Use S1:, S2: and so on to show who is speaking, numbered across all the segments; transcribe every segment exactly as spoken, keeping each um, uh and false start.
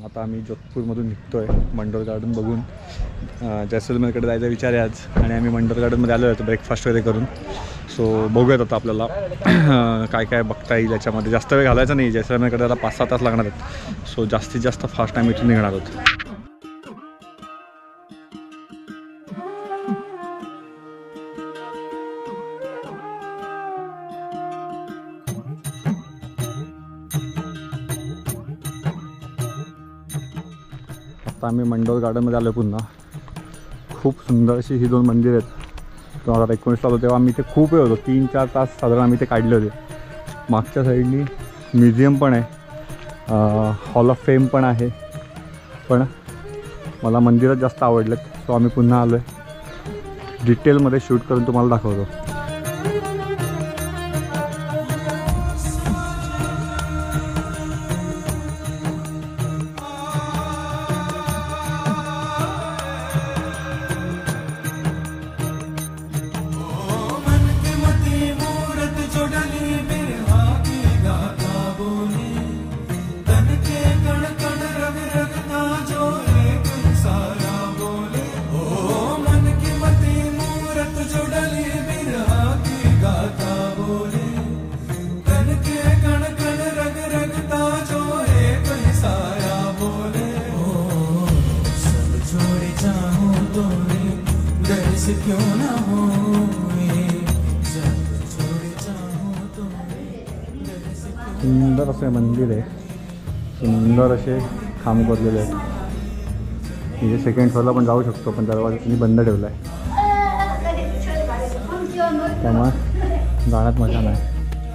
S1: आता आम्ही जोधपूरमधून निघतो आहे मंडोर गार्डन बघून. जैसलमेरकडे जायचा विचार आहे आज आणि आम्ही मंडोर गार्डनमध्ये आलो आहे ब्रेकफास्ट वगैरे करून. सो बघूयात आता आपल्याला काय काय बघता येईल याच्यामध्ये. जास्त वेळ घालायचा नाही, जैसलमेरकडे आता पाच सहा तास लागणार आहेत. सो जास्तीत जास्त फास्ट आम्ही इथून निघणार आहोत. आता आम्ही मंडोर गार्डनमध्ये आलो पुन्हा. खूप सुंदर अशी ही दोन मंदिर आहेत. दोन हजार एकोणीसला आलो तेव्हा आम्ही इथे खूप वेळ होतो, तीन चार तास साधारण आम्ही इथे काढले होते. मागच्या साईडनी म्युझियम पण आहे, हॉल ऑफ फेम पण आहे. पण मला मंदिरात जास्त आवडलेत. सो आम्ही पुन्हा आलो आहे, डिटेलमध्ये शूट करून तुम्हाला दाखवतो. सुंदर असे मंदिर आहे, सुंदर असे खांब कोरलेले आहेत. म्हणजे सेकंड फ्लोअरला पण जाऊ शकतो, पण दरवाजा तुम्ही बंद ठेवला आहे त्यामुळे जाण्यात मजा नाही.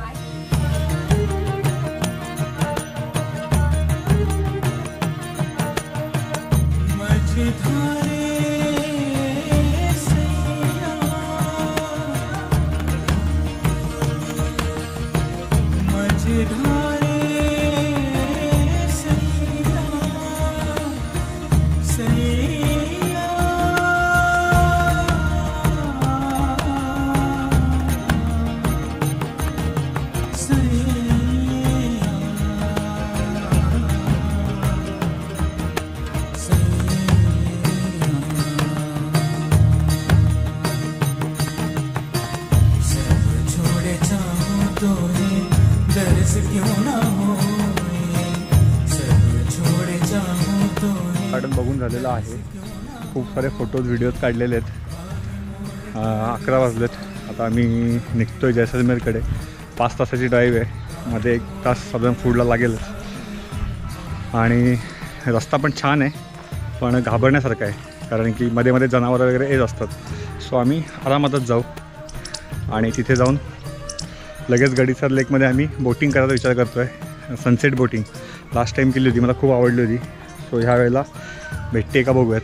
S1: गार्डन बघून झालेलं आहे. खूप सारे फोटोज व्हिडिओज काढलेले आहेत. अकरा वाजलेत. आता आम्ही निघतो आहे जैसलमेरकडे. पाच तासाची ड्राईव्ह आहे, मध्ये एक तास साधारण फूडला लागेलच. आणि रस्ता पण छान आहे, पण घाबरण्यासारखा आहे, कारण की मध्ये मध्ये जनावरं वगैरे येत असतात. सो आम्ही आरामातच जाऊ आणि तिथे जाऊन लगेच गडीसर लेकमध्ये आम्ही बोटिंग करायचा विचार करतो आहे. सनसेट बोटिंग लास्ट टाईम केली होती, मला खूप आवडली होती. सो ह्या वेळेला भेटते का बघूयात.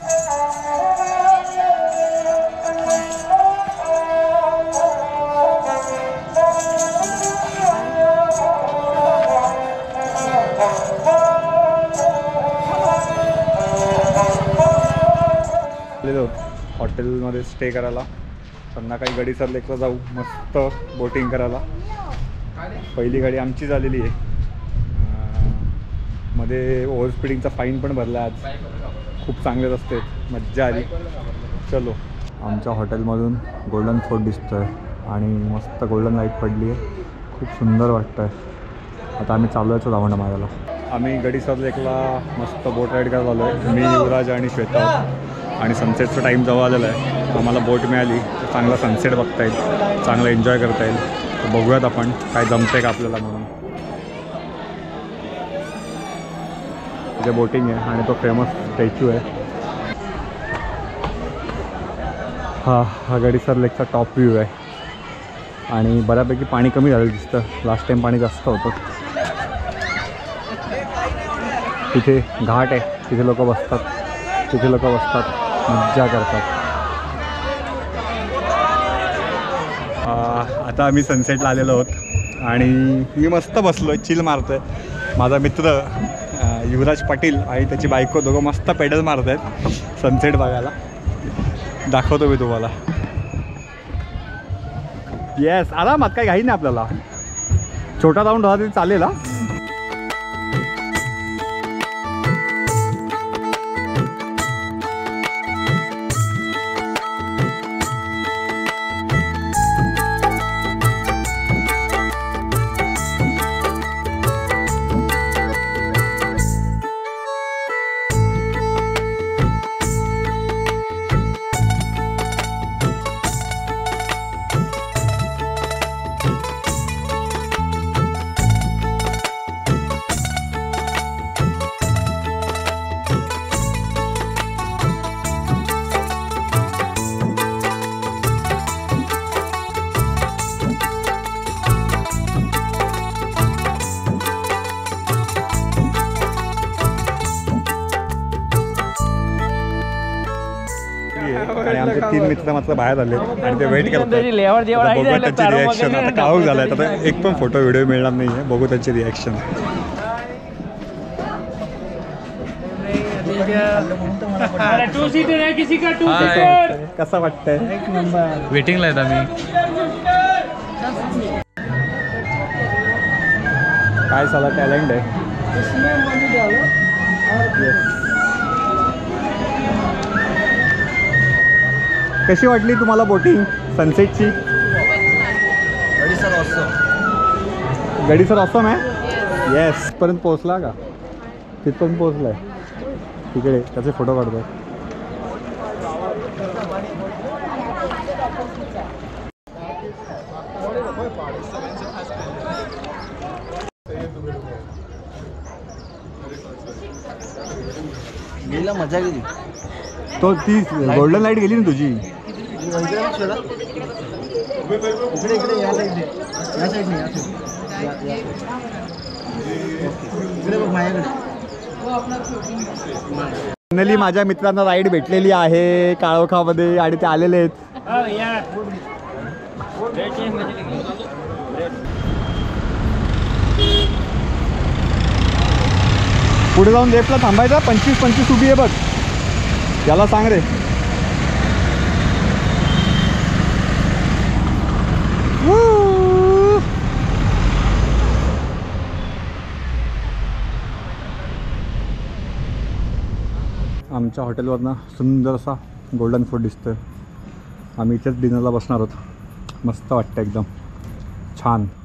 S1: हॉटेलमध्ये स्टे करायला, संध्याकाळी गडीसर लेकला जाऊ मस्त बोटिंग करायला. पहिली गाडी आमची झालेली आहे. मध्ये ओव्हर स्पीडिंगचा फाईन पण भरला आज. खूप चांगले रस्ते, मज्जा आली. चलो. आमच्या हॉटेलमधून गोल्डन फोर्ट दिसतो आहे आणि मस्त गोल्डन लाईट पडली आहे. खूप सुंदर वाटतं आहे. आता आम्ही चालू यायचो दावंडा मारायला. आम्ही गडीसर लेकला मस्त बोट राईड करायला आलो आहे. मी, युवराज आणि श्वेता. आणि सनसेटचा टाईम जवळ आलेला आहे. आम्हाला बोट मिळाली, चांगला सनसेट बघता येईल, चांगलं एन्जॉय करता येईल. तर बघूयात आपण काय जमतं आहे का आपल्याला म्हणून. तिथे बोटिंग आहे आणि तो फेमस स्टॅच्यू आहे. हा हा गडीसर लेकचा टॉप व्ह्यू आहे आणि बऱ्यापैकी पाणी कमी झालं दिसतं. लास्ट टाईम पाणी जास्त होतं. तिथे घाट आहे, तिथे लोक बसतात, तिथे लोक बसतात, मज्जा करतात. आता आम्ही सनसेटला आलेलो आहोत आणि मी मस्त बसलो आहे, चिल मारतो आहे. माझा मित्र युवराज पाटील आणि त्याची बायको दोघं मस्त पेडल मारत आहेत सनसेट बघायला. दाखवतो मी तुम्हाला. येस, आरामात, काही घाई नाही आपल्याला. छोटा राऊंड झाला तरी चालेल. हा तीन मित्र मात्र बाहेर आले आणि ते वेट करतात. बघू त्यांची रिॲक्शन. आता काळोख झालाय आता एक पण फोटो व्हिडिओ मिळणार नाही आहे. बघू त्यांची रिॲक्शन.
S2: टू सीटर है किसी का टू सीटर.
S1: कसं वाटतंय?
S2: वेटिंगला आहेत आम्ही.
S1: काय साला टॅलेंट आहे. कशी वाटली तुम्हाला बोटिंग सनसेटची?
S3: गडी सर ऑसम.
S1: गडी सर ऑसम आहे. येस. पर्यंत पोहोचला का? तिथपर्यंत पोहोचलाय. तिकडे त्याचे फोटो काढतोय.
S3: गेला मजा गेली.
S1: तो ती गोल्डन लाईट गेली ना तुझी.
S3: इकडे इकडे या साईडने या साईडने या साईडने इकडे बघ माझ्याकडे.
S1: फायनली माझ्या मित्रांना राईड भेटलेली आहे काळोखामध्ये आणि ते आलेले आहेत. पुढे जाऊन लेफ्टला थांबायचा. पंचवीस पंचवीस उभी आहे बघ. याला सांग रे. आमच्या हॉटेलवरनं सुंदर असा गोल्डन फोर्ट दिसतोय. आम्ही इथेच डिनरला बसणार आहोत. मस्त वाटतं एकदम छान.